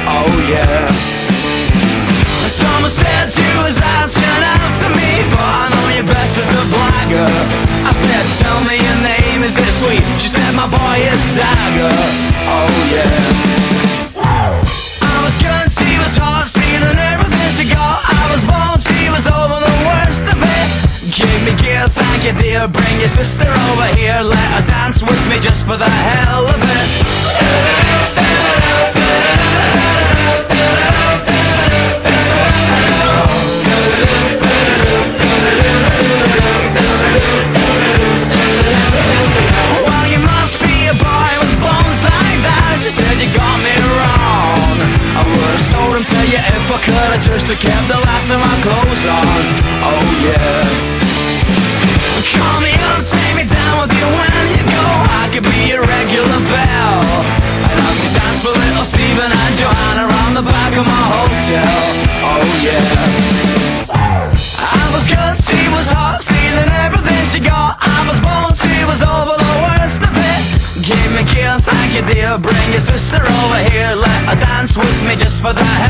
oh yeah. Someone said you was asking out to me, but I know you best as a blagger. I said, tell me your name, is it sweet? She said, my boy is Dagger, oh yeah. I was good, she was hot, stealing everything she got. I was born, she was over the worst of it. Give me gear, thank you dear, bring your sister over here. Let her dance with me just for the hell of it. Well, you must be a boy with bones like that. She said you got me wrong. I would've sold him to you if I could've just kept the last of my clothes on, oh yeah. Call me up, take me down with you when you go. I could be your regular belle. And I'll see dance for little Steven and Joanna around the back of my hotel, oh yeah. I was good, she was hot, stealing everything she got. I was born, she was over the worst of it. Give me gear, thank you dear, bring your sister over here. Let her dance with me just for the